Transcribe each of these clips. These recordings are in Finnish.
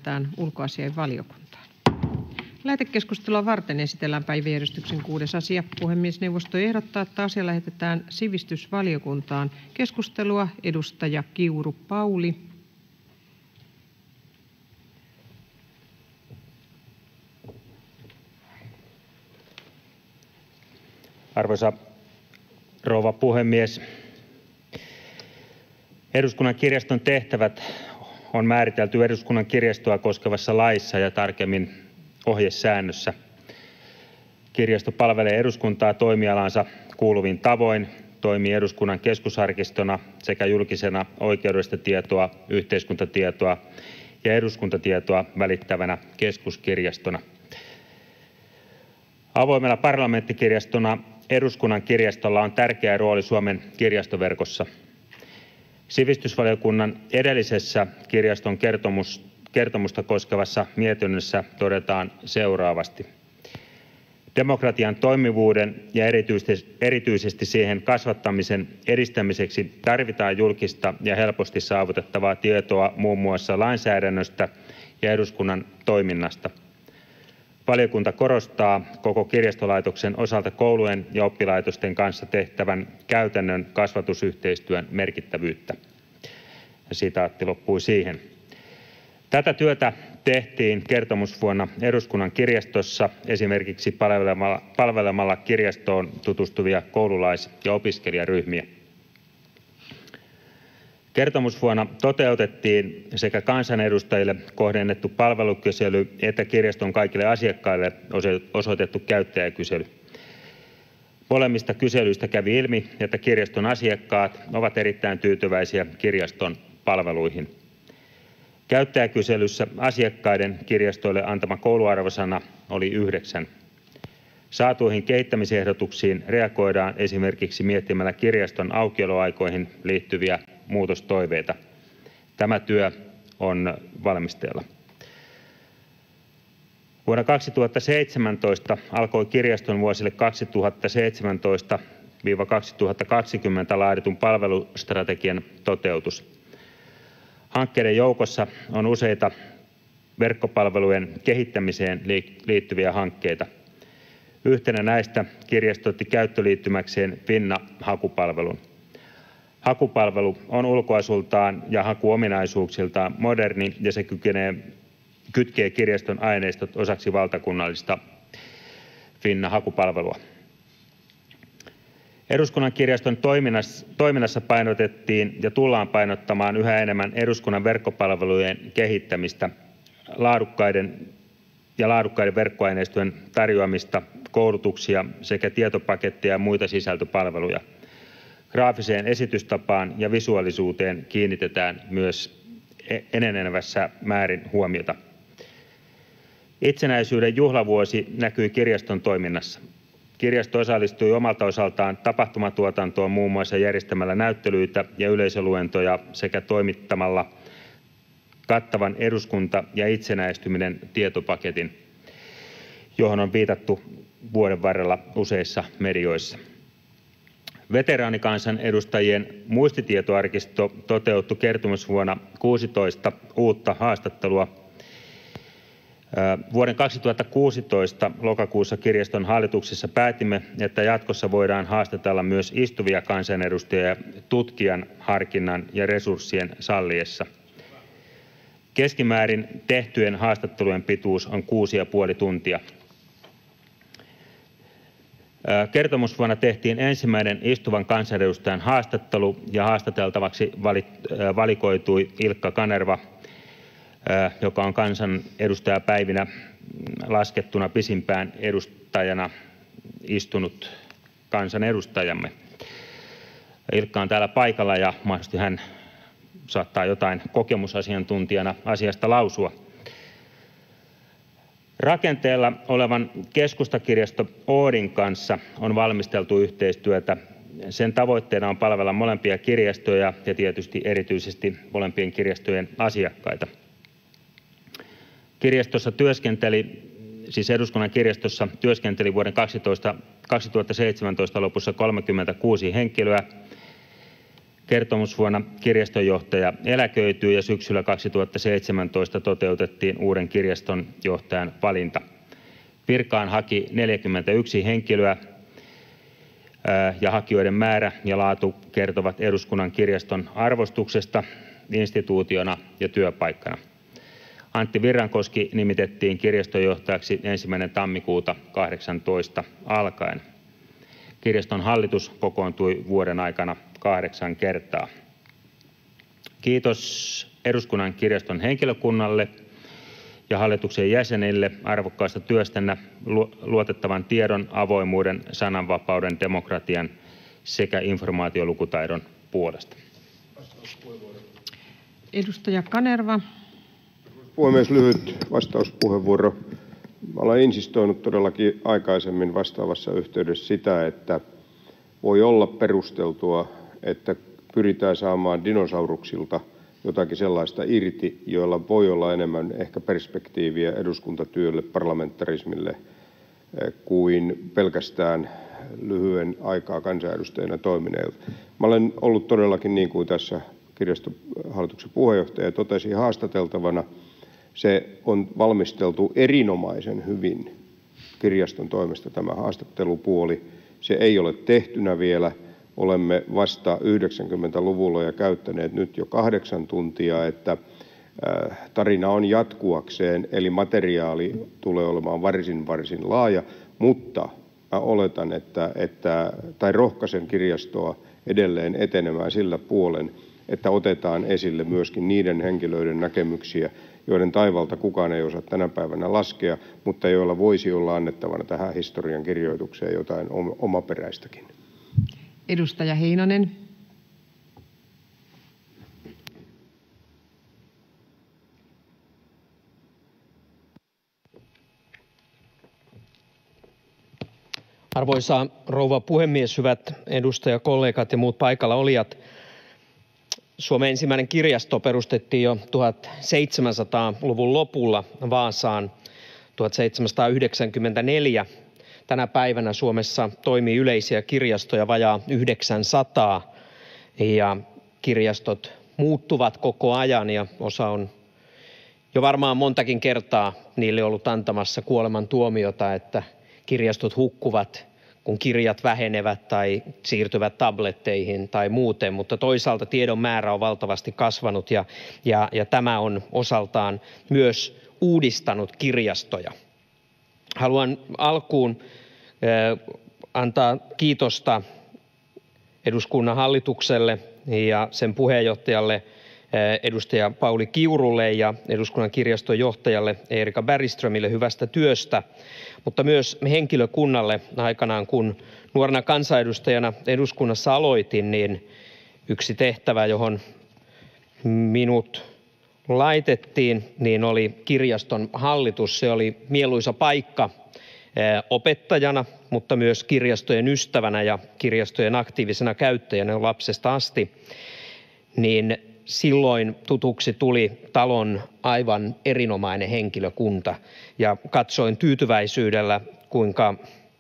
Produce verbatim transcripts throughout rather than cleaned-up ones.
lähetetään ulkoasiainvaliokuntaan. Lähetekeskustelua varten esitellään päiväjärjestyksen kuudes asia. Puhemiesneuvosto ehdottaa, että asia lähetetään sivistysvaliokuntaan. Keskustelua, edustaja Kiuru, Pauli. Arvoisa rouva puhemies! Eduskunnan kirjaston tehtävät on määritelty Eduskunnan kirjastoa koskevassa laissa ja tarkemmin ohjesäännössä. Kirjasto palvelee eduskuntaa toimialaansa kuuluvin tavoin, toimii eduskunnan keskusarkistona sekä julkisena oikeudellista tietoa, yhteiskuntatietoa ja eduskuntatietoa välittävänä keskuskirjastona. Avoimena parlamenttikirjastona Eduskunnan kirjastolla on tärkeä rooli Suomen kirjastoverkossa. Sivistysvaliokunnan edellisessä kirjaston kertomus, kertomusta koskevassa mietinnössä todetaan seuraavasti. Demokratian toimivuuden ja erityisesti, erityisesti siihen kasvattamisen edistämiseksi tarvitaan julkista ja helposti saavutettavaa tietoa muun muassa lainsäädännöstä ja eduskunnan toiminnasta. Valiokunta korostaa koko kirjastolaitoksen osalta koulujen ja oppilaitosten kanssa tehtävän käytännön kasvatusyhteistyön merkittävyyttä. Ja sitaatti loppui siihen. Tätä työtä tehtiin kertomusvuonna Eduskunnan kirjastossa esimerkiksi palvelemalla, palvelemalla kirjastoon tutustuvia koululais- ja opiskelijaryhmiä. Kertomusvuonna toteutettiin sekä kansanedustajille kohdennettu palvelukysely että kirjaston kaikille asiakkaille osoitettu käyttäjäkysely. Molemmista kyselyistä kävi ilmi, että kirjaston asiakkaat ovat erittäin tyytyväisiä kirjaston palveluihin. Käyttäjäkyselyssä asiakkaiden kirjastoille antama kouluarvosana oli yhdeksän. Saatuihin kehittämisehdotuksiin reagoidaan esimerkiksi miettimällä kirjaston aukioloaikoihin liittyviä muutostoiveita. Tämä työ on valmisteilla. Vuonna kaksituhattaseitsemäntoista alkoi kirjaston vuosille kaksituhattaseitsemäntoista kaksituhattakaksikymmentä laaditun palvelustrategian toteutus. Hankkeiden joukossa on useita verkkopalvelujen kehittämiseen liittyviä hankkeita. Yhtenä näistä kirjasto otti käyttöliittymäkseen Finna-hakupalvelun. Hakupalvelu on ulkoasultaan ja hakuominaisuuksiltaan moderni ja se kykenee, kytkee kirjaston aineistot osaksi valtakunnallista Finna-hakupalvelua. Eduskunnan kirjaston toiminnassa, toiminnassa painotettiin ja tullaan painottamaan yhä enemmän eduskunnan verkkopalvelujen kehittämistä, laadukkaiden ja laadukkaiden verkkoaineistojen tarjoamista, koulutuksia sekä tietopaketteja ja muita sisältöpalveluja. Graafiseen esitystapaan ja visuaalisuuteen kiinnitetään myös enenevässä määrin huomiota. Itsenäisyyden juhlavuosi näkyi kirjaston toiminnassa. Kirjasto osallistui omalta osaltaan tapahtumatuotantoon muun muassa järjestämällä näyttelyitä ja yleisöluentoja sekä toimittamalla kattavan eduskunta- ja itsenäistyminen tietopaketin, johon on viitattu vuoden varrella useissa medioissa. Veteraanikansanedustajien muistitietoarkisto toteutti kertomusvuonna kuusitoista uutta haastattelua. Vuoden kaksituhattakuusitoista lokakuussa kirjaston hallituksessa päätimme, että jatkossa voidaan haastatella myös istuvia kansanedustajia tutkijan harkinnan ja resurssien salliessa. Keskimäärin tehtyjen haastattelujen pituus on kuusi ja puoli tuntia. Kertomusvuonna tehtiin ensimmäinen istuvan kansanedustajan haastattelu ja haastateltavaksi valikoitui Ilkka Kanerva, joka on kansanedustajapäivinä laskettuna pisimpään edustajana istunut kansanedustajamme. Ilkka on täällä paikalla ja mahdollisesti hän saattaa jotain kokemusasiantuntijana asiasta lausua. Rakenteella olevan keskustakirjasto Oodin kanssa on valmisteltu yhteistyötä. Sen tavoitteena on palvella molempia kirjastoja ja tietysti erityisesti molempien kirjastojen asiakkaita. Kirjastossa työskenteli, siis Eduskunnan kirjastossa työskenteli vuoden kaksituhattaseitsemäntoista lopussa kolmekymmentäkuusi henkilöä. Kertomusvuonna kirjastonjohtaja eläköityi ja syksyllä kaksituhattaseitsemäntoista toteutettiin uuden kirjastonjohtajan valinta. Virkaan haki neljäkymmentäyksi henkilöä ja hakijoiden määrä ja laatu kertovat Eduskunnan kirjaston arvostuksesta instituutiona ja työpaikkana. Antti Virrankoski nimitettiin kirjastonjohtajaksi ensimmäinen tammikuuta kahdeksantoista alkaen. Kirjaston hallitus kokoontui vuoden aikana kahdeksan kertaa. Kiitos Eduskunnan kirjaston henkilökunnalle ja hallituksen jäsenille arvokkaasta työstänne luotettavan tiedon, avoimuuden, sananvapauden, demokratian sekä informaatiolukutaidon puolesta. Edustaja Kanerva. Puhemies, lyhyt vastauspuheenvuoro. Mä olen insistoinut todellakin aikaisemmin vastaavassa yhteydessä sitä, että voi olla perusteltua, että pyritään saamaan dinosauruksilta jotakin sellaista irti, joilla voi olla enemmän ehkä perspektiiviä eduskuntatyölle, parlamentarismille kuin pelkästään lyhyen aikaa kansanedustajana toimineilta. Mä olen ollut todellakin, niin kuin tässä kirjaston hallituksen puheenjohtaja totesi, haastateltavana. Se on valmisteltu erinomaisen hyvin kirjaston toimesta, tämä haastattelupuoli. Se ei ole tehtynä vielä. Olemme vasta yhdeksänkymmentäluvulla ja käyttäneet nyt jo kahdeksan tuntia, että tarina on jatkuakseen, eli materiaali tulee olemaan varsin varsin laaja, mutta mä oletan, että, että, tai rohkaisen kirjastoa edelleen etenemään sillä puolen, että otetaan esille myöskin niiden henkilöiden näkemyksiä, joiden taivalta kukaan ei osaa tänä päivänä laskea, mutta joilla voisi olla annettavana tähän historian kirjoitukseen jotain omaperäistäkin. Edustaja Heinonen. Arvoisa rouva puhemies, hyvät edustajakollegat ja muut paikalla olijat. Suomen ensimmäinen kirjasto perustettiin jo tuhatseitsemänsataaluvun lopulla Vaasaan tuhatseitsemänsataayhdeksänkymmentäneljä. Tänä päivänä Suomessa toimii yleisiä kirjastoja vajaa yhdeksänsataa ja kirjastot muuttuvat koko ajan ja osa on jo varmaan montakin kertaa niille ollut antamassa kuolemantuomiota, että kirjastot hukkuvat, kun kirjat vähenevät tai siirtyvät tabletteihin tai muuten, mutta toisaalta tiedon määrä on valtavasti kasvanut ja, ja, ja tämä on osaltaan myös uudistanut kirjastoja. Haluan alkuun äh, antaa kiitosta eduskunnan hallitukselle ja sen puheenjohtajalle äh, edustaja Pauli Kiurulle ja eduskunnan kirjaston johtajalle Erika Bergströmille hyvästä työstä, mutta myös henkilökunnalle. Aikanaan kun nuorena kansanedustajana eduskunnassa aloitin, niin yksi tehtävä, johon minut laitettiin, niin oli kirjaston hallitus. Se oli mieluisa paikka opettajana, mutta myös kirjastojen ystävänä ja kirjastojen aktiivisena käyttäjänä lapsesta asti. Niin silloin tutuksi tuli talon aivan erinomainen henkilökunta ja katsoin tyytyväisyydellä, kuinka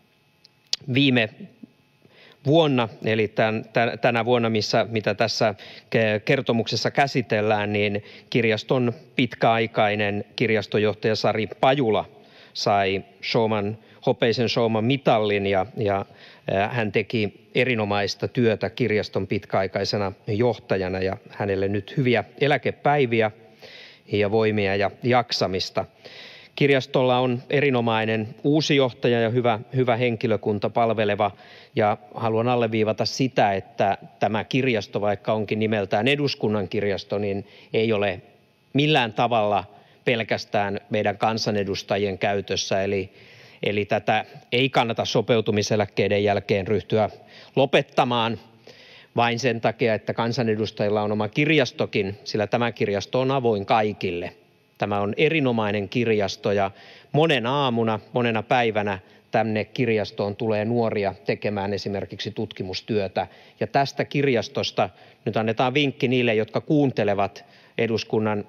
viime vuonna, eli tämän, tänä vuonna, missä, mitä tässä kertomuksessa käsitellään, niin kirjaston pitkäaikainen kirjastonjohtaja Sari Pajula sai Showman, hopeisen Showman mitallin ja, ja hän teki erinomaista työtä kirjaston pitkäaikaisena johtajana ja hänelle nyt hyviä eläkepäiviä ja voimia ja jaksamista. Kirjastolla on erinomainen uusi johtaja ja hyvä, hyvä henkilökunta palveleva ja haluan alleviivata sitä, että tämä kirjasto, vaikka onkin nimeltään Eduskunnan kirjasto, niin ei ole millään tavalla pelkästään meidän kansanedustajien käytössä, eli Eli tätä ei kannata sopeutumiseläkkeiden jälkeen ryhtyä lopettamaan vain sen takia, että kansanedustajilla on oma kirjastokin, sillä tämä kirjasto on avoin kaikille. Tämä on erinomainen kirjasto ja monena aamuna, monena päivänä tänne kirjastoon tulee nuoria tekemään esimerkiksi tutkimustyötä. Ja tästä kirjastosta nyt annetaan vinkki niille, jotka kuuntelevat eduskunnan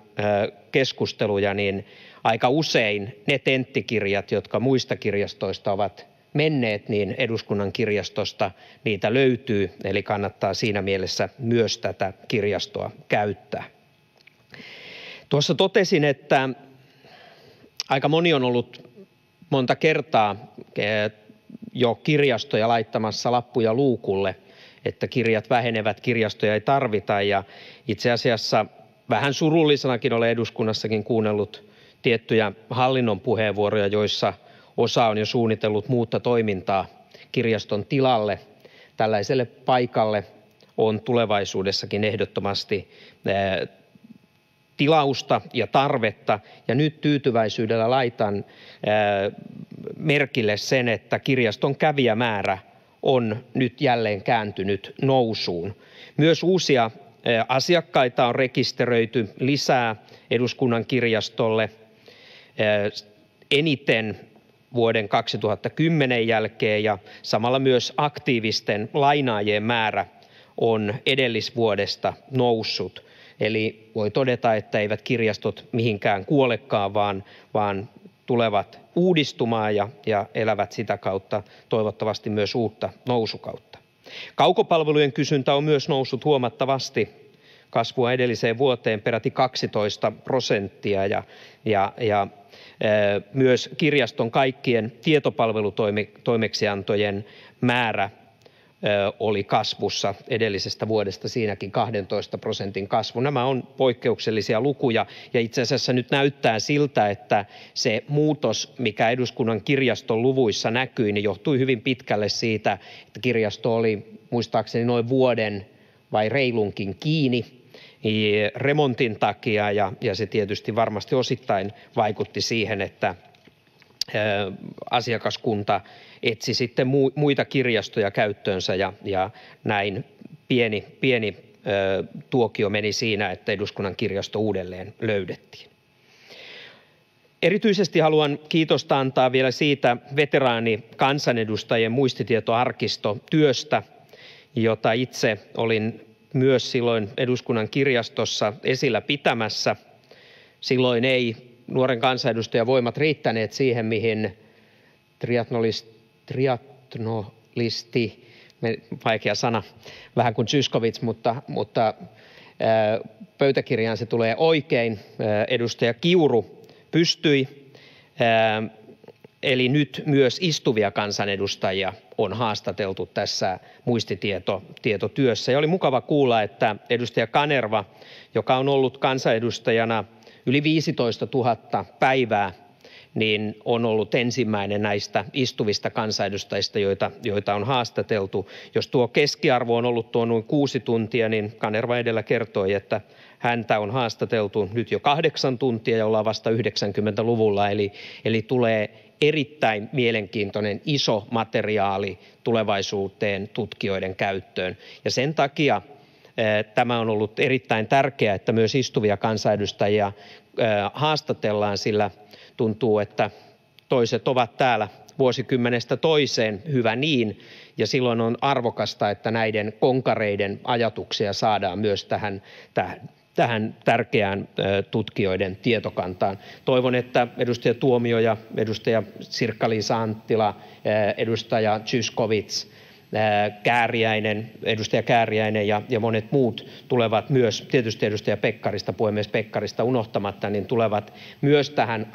keskusteluja, niin aika usein ne tenttikirjat, jotka muista kirjastoista ovat menneet, niin Eduskunnan kirjastosta niitä löytyy, eli kannattaa siinä mielessä myös tätä kirjastoa käyttää. Tuossa totesin, että aika moni on ollut monta kertaa jo kirjastoja laittamassa lappuja luukulle, että kirjat vähenevät, kirjastoja ei tarvita, ja itse asiassa vähän surullisenakin olen eduskunnassakin kuunnellut tiettyjä hallinnon puheenvuoroja, joissa osa on jo suunnitellut muutta toimintaa kirjaston tilalle. Tällaiselle paikalle on tulevaisuudessakin ehdottomasti tilausta ja tarvetta, ja nyt tyytyväisyydellä laitan merkille sen, että kirjaston kävijämäärä on nyt jälleen kääntynyt nousuun. Myös uusia asiakkaita on rekisteröity lisää Eduskunnan kirjastolle eniten vuoden kaksituhattakymmenen jälkeen, ja samalla myös aktiivisten lainaajien määrä on edellisvuodesta noussut. Eli voi todeta, että eivät kirjastot mihinkään kuolekaan, vaan, vaan tulevat uudistumaan ja, ja elävät sitä kautta toivottavasti myös uutta nousukautta. Kaukopalvelujen kysyntä on myös noussut huomattavasti, kasvua edelliseen vuoteen peräti kaksitoista prosenttia, ja, ja, ja e, myös kirjaston kaikkien tietopalvelutoimeksiantojen määrä oli kasvussa edellisestä vuodesta, siinäkin kahdentoista prosentin kasvu. Nämä on poikkeuksellisia lukuja, ja itse asiassa nyt näyttää siltä, että se muutos, mikä Eduskunnan kirjaston luvuissa näkyi, niin johtui hyvin pitkälle siitä, että kirjasto oli muistaakseni noin vuoden vai reilunkin kiinni remontin takia, ja, ja se tietysti varmasti osittain vaikutti siihen, että asiakaskunta etsi sitten muita kirjastoja käyttöönsä, ja, ja näin pieni, pieni ö, tuokio meni siinä, että Eduskunnan kirjasto uudelleen löydettiin. Erityisesti haluan kiitosta antaa vielä siitä veteraanikansanedustajien muistitietoarkistotyöstä, jota itse olin myös silloin Eduskunnan kirjastossa esillä pitämässä. Silloin ei nuoren kansanedustajan voimat riittäneet siihen, mihin triatnolisti, vaikea sana, vähän kuin Zyskowicz, mutta, mutta ää, pöytäkirjaan se tulee oikein, ää, edustaja Kiuru pystyi, ää, eli nyt myös istuvia kansanedustajia on haastateltu tässä muistitietotyössä. Ja oli mukava kuulla, että edustaja Kanerva, joka on ollut kansanedustajana yli viisitoista tuhatta päivää, niin on ollut ensimmäinen näistä istuvista kansanedustajista, joita, joita on haastateltu. Jos tuo keskiarvo on ollut tuo noin kuusi tuntia, niin Kanerva edellä kertoi, että häntä on haastateltu nyt jo kahdeksan tuntia ja ollaan vasta yhdeksänkymmentäluvulla, eli, eli tulee erittäin mielenkiintoinen iso materiaali tulevaisuuteen tutkijoiden käyttöön. Ja sen takia tämä on ollut erittäin tärkeää, että myös istuvia kansanedustajia haastatellaan, sillä tuntuu, että toiset ovat täällä vuosikymmenestä toiseen, hyvä niin, ja silloin on arvokasta, että näiden konkareiden ajatuksia saadaan myös tähän, tähän, tähän tärkeään tutkijoiden tietokantaan. Toivon, että edustaja Tuomioja, edustaja Sirkka-Liisa Anttila, edustaja Zyskowicz, Kääriäinen, edustaja Kääriäinen ja, ja monet muut tulevat myös, tietysti edustaja Pekkarista, puhemies Pekkarista unohtamatta, niin tulevat myös tähän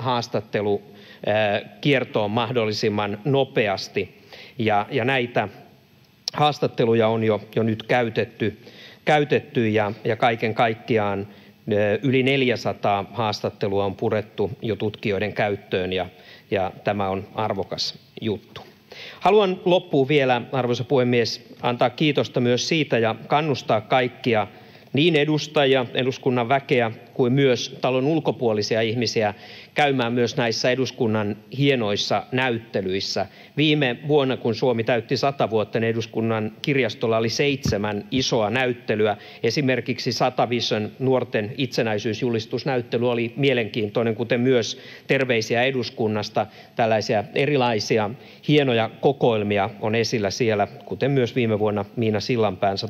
haastattelukiertoon mahdollisimman nopeasti. Ja, ja näitä haastatteluja on jo, jo nyt käytetty, käytetty ja, ja kaiken kaikkiaan yli neljäsataa haastattelua on purettu jo tutkijoiden käyttöön, ja, ja tämä on arvokas juttu. Haluan loppuun vielä, arvoisa puhemies, antaa kiitosta myös siitä ja kannustaa kaikkia, niin edustajia, eduskunnan väkeä kuin myös talon ulkopuolisia ihmisiä käymään myös näissä eduskunnan hienoissa näyttelyissä. Viime vuonna, kun Suomi täytti sata vuotta, niin Eduskunnan kirjastolla oli seitsemän isoa näyttelyä. Esimerkiksi Sata Vision nuorten itsenäisyysjulistusnäyttely oli mielenkiintoinen, kuten myös Terveisiä eduskunnasta. Tällaisia erilaisia hienoja kokoelmia on esillä siellä, kuten myös viime vuonna Miina Sillanpään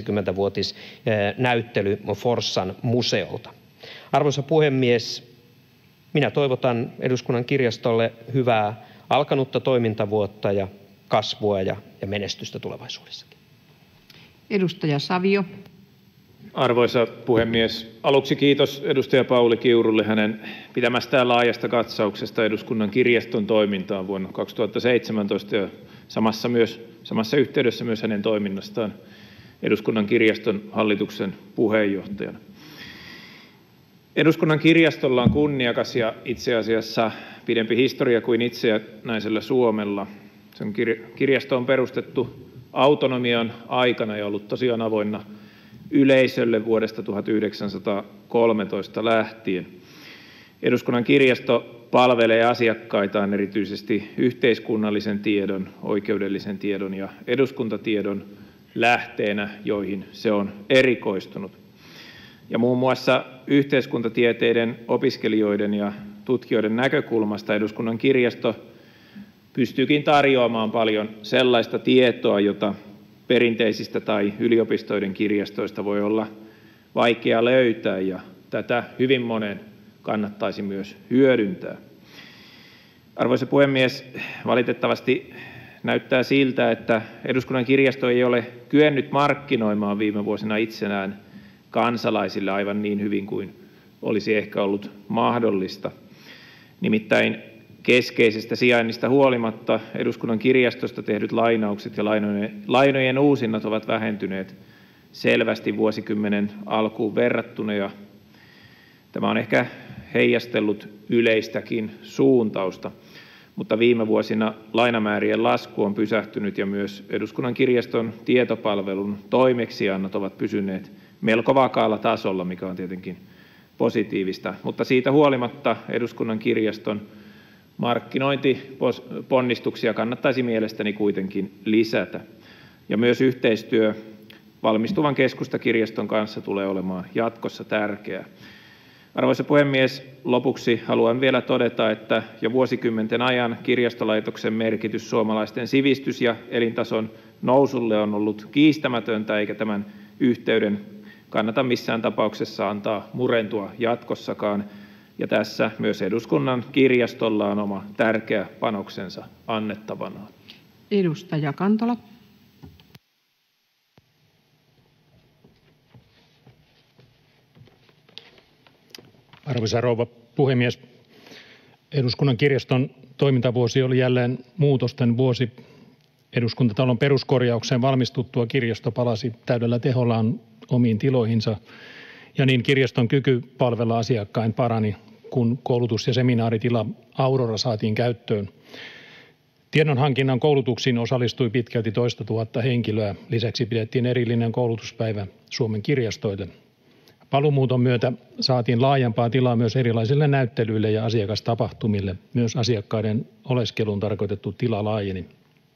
sataviisikymmentävuotisnäyttely Forssan museolta. Arvoisa puhemies, minä toivotan Eduskunnan kirjastolle hyvää alkanutta toimintavuotta ja kasvua ja, ja menestystä tulevaisuudessakin. Edustaja Savio. Arvoisa puhemies! Aluksi kiitos edustaja Pauli Kiurulle hänen pitämästään laajasta katsauksesta eduskunnan kirjaston toimintaan vuonna kaksituhattaseitsemäntoista ja samassa, myös, samassa yhteydessä myös hänen toiminnastaan eduskunnan kirjaston hallituksen puheenjohtajana. Eduskunnan kirjastolla on kunniakas ja itse asiassa pidempi historia kuin itsenäisellä Suomella. Sen kirjasto on perustettu autonomian aikana ja ollut tosiaan avoinna yleisölle vuodesta tuhatyhdeksänsataakolmetoista lähtien. Eduskunnan kirjasto palvelee asiakkaitaan erityisesti yhteiskunnallisen tiedon, oikeudellisen tiedon ja eduskuntatiedon lähteenä, joihin se on erikoistunut. Ja muun muassa yhteiskuntatieteiden opiskelijoiden ja tutkijoiden näkökulmasta eduskunnan kirjasto pystyykin tarjoamaan paljon sellaista tietoa, jota perinteisistä tai yliopistoiden kirjastoista voi olla vaikea löytää, ja tätä hyvin monen kannattaisi myös hyödyntää. Arvoisa puhemies, valitettavasti näyttää siltä, että eduskunnan kirjasto ei ole kyennyt markkinoimaan viime vuosina itsenään kansalaisille aivan niin hyvin kuin olisi ehkä ollut mahdollista. Nimittäin keskeisestä sijainnista huolimatta eduskunnan kirjastosta tehdyt lainaukset ja lainojen, lainojen uusinnat ovat vähentyneet selvästi vuosikymmenen alkuun verrattuna, ja tämä on ehkä heijastellut yleistäkin suuntausta. Mutta viime vuosina lainamäärien lasku on pysähtynyt ja myös eduskunnan kirjaston tietopalvelun toimeksiannot ovat pysyneet melko vakaalla tasolla, mikä on tietenkin positiivista. Mutta siitä huolimatta eduskunnan kirjaston markkinointiponnistuksia kannattaisi mielestäni kuitenkin lisätä. Ja myös yhteistyö valmistuvan keskustakirjaston kanssa tulee olemaan jatkossa tärkeää. Arvoisa puhemies, lopuksi haluan vielä todeta, että jo vuosikymmenten ajan kirjastolaitoksen merkitys suomalaisten sivistys- ja elintason nousulle on ollut kiistämätöntä, eikä tämän yhteyden kannata missään tapauksessa antaa murentua jatkossakaan. Ja tässä myös eduskunnan kirjastolla on oma tärkeä panoksensa annettavanaan. Edustaja Kantola. Arvoisa rouva puhemies! Eduskunnan kirjaston toimintavuosi oli jälleen muutosten vuosi. Eduskuntatalon peruskorjauksen valmistuttua kirjasto palasi täydellä tehollaan omiin tiloihinsa, ja niin kirjaston kyky palvella asiakkain parani, kun koulutus- ja seminaaritila Aurora saatiin käyttöön. Tiedonhankinnan koulutuksiin osallistui pitkälti toista tuhatta henkilöä. Lisäksi pidettiin erillinen koulutuspäivä Suomen kirjastoille. Paluumuuton myötä saatiin laajempaa tilaa myös erilaisille näyttelyille ja asiakastapahtumille. Myös asiakkaiden oleskeluun tarkoitettu tila laajeni.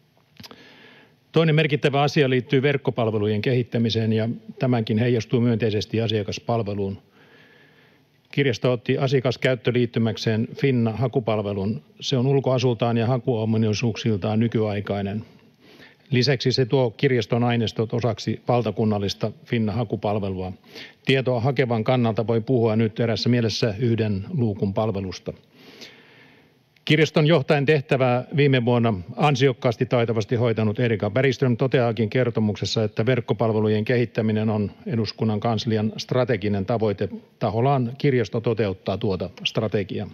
Toinen merkittävä asia liittyy verkkopalvelujen kehittämiseen, ja tämänkin heijastuu myönteisesti asiakaspalveluun. Kirjasto otti asiakaskäyttöliittymäkseen Finna-hakupalvelun. Se on ulkoasultaan ja hakuominaisuuksiltaan nykyaikainen. Lisäksi se tuo kirjaston aineistot osaksi valtakunnallista Finna-hakupalvelua. Tietoa hakevan kannalta voi puhua nyt erässä mielessä yhden luukun palvelusta. Kirjaston johtajan tehtävää viime vuonna ansiokkaasti taitavasti hoitanut Erika Bergström toteaakin kertomuksessa, että verkkopalvelujen kehittäminen on eduskunnan kanslian strateginen tavoite. Tahollaan kirjasto toteuttaa tuota strategiaa.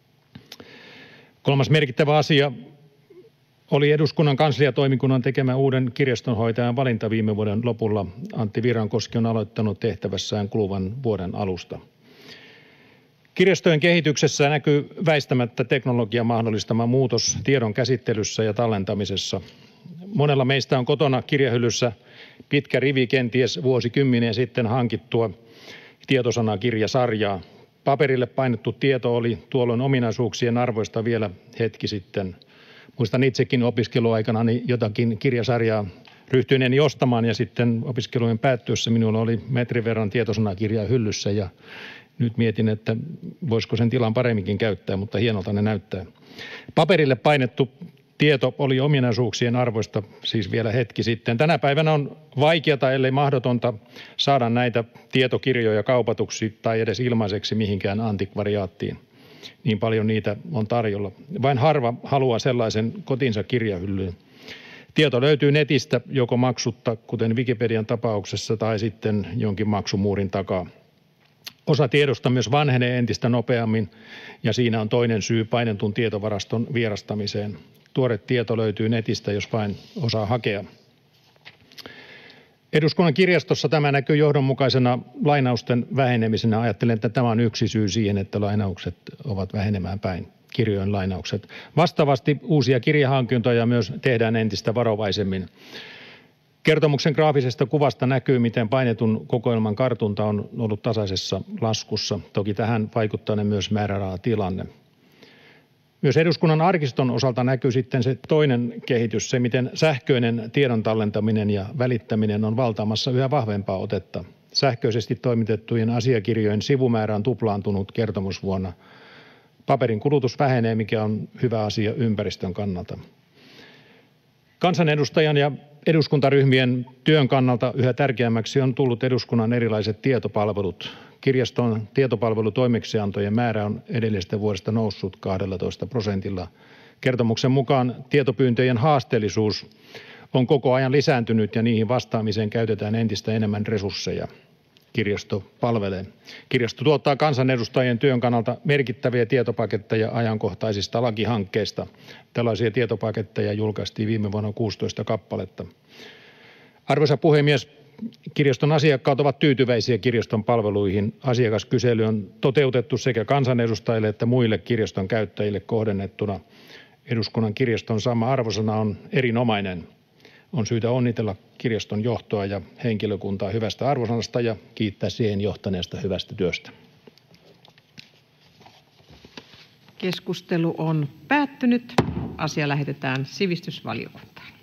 Kolmas merkittävä asia oli eduskunnan kansliatoimikunnan tekemä uuden kirjastonhoitajan valinta viime vuoden lopulla. Antti Virrankoski on aloittanut tehtävässään kuluvan vuoden alusta. Kirjastojen kehityksessä näkyy väistämättä teknologian mahdollistama muutos tiedon käsittelyssä ja tallentamisessa. Monella meistä on kotona kirjahyllyssä pitkä rivi kenties vuosikymmeniä sitten hankittua tietosanakirjasarjaa. Paperille painettu tieto oli tuolloin ominaisuuksien arvoista vielä hetki sitten. Muistan itsekin opiskeluaikanani jotakin kirjasarjaa ryhtyineeni ostamaan, ja sitten opiskelujen päättyessä minulla oli metrin verran tietosanakirjaa hyllyssä, ja nyt mietin, että voisiko sen tilan paremminkin käyttää, mutta hienolta ne näyttää. Paperille painettu tieto oli ominaisuuksien arvoista siis vielä hetki sitten. Tänä päivänä on vaikeata, ellei mahdotonta, saada näitä tietokirjoja kaupatuksi tai edes ilmaiseksi mihinkään antikvariaattiin. Niin paljon niitä on tarjolla. Vain harva haluaa sellaisen kotinsa kirjahyllyyn. Tieto löytyy netistä joko maksutta, kuten Wikipedian tapauksessa, tai sitten jonkin maksumuurin takaa. Osa tiedosta myös vanhenee entistä nopeammin, ja siinä on toinen syy painetun tietovaraston vierastamiseen. Tuore tieto löytyy netistä, jos vain osaa hakea. Eduskunnan kirjastossa tämä näkyy johdonmukaisena lainausten vähenemisenä. Ajattelen, että tämä on yksi syy siihen, että lainaukset ovat vähenemään päin, kirjojen lainaukset. Vastaavasti uusia kirjahankintoja myös tehdään entistä varovaisemmin. Kertomuksen graafisesta kuvasta näkyy, miten painetun kokoelman kartunta on ollut tasaisessa laskussa. Toki tähän vaikuttaa myös määrärahatilanne. Myös eduskunnan arkiston osalta näkyy sitten se toinen kehitys, se miten sähköinen tiedon tallentaminen ja välittäminen on valtaamassa yhä vahvempaa otetta. Sähköisesti toimitettujen asiakirjojen sivumäärä on tuplaantunut kertomusvuonna. Paperin kulutus vähenee, mikä on hyvä asia ympäristön kannalta. Kansanedustajan ja eduskuntaryhmien työn kannalta yhä tärkeämmäksi on tullut eduskunnan erilaiset tietopalvelut. Kirjaston tietopalvelutoimeksiantojen määrä on edellisestä vuodesta noussut kaksitoista prosentilla. Kertomuksen mukaan tietopyyntöjen haasteellisuus on koko ajan lisääntynyt ja niihin vastaamiseen käytetään entistä enemmän resursseja. Kirjasto palvelee. Kirjasto tuottaa kansanedustajien työn kannalta merkittäviä tietopaketteja ajankohtaisista lakihankkeista. Tällaisia tietopaketteja julkaistiin viime vuonna kuusitoista kappaletta. Arvoisa puhemies, kirjaston asiakkaat ovat tyytyväisiä kirjaston palveluihin. Asiakaskysely on toteutettu sekä kansanedustajille että muille kirjaston käyttäjille kohdennettuna. Eduskunnan kirjaston saama arvosana on erinomainen. On syytä onnitella kirjaston johtoa ja henkilökuntaa hyvästä arvosanasta ja kiittää siihen johtaneesta hyvästä työstä. Keskustelu on päättynyt. Asia lähetetään sivistysvaliokuntaan.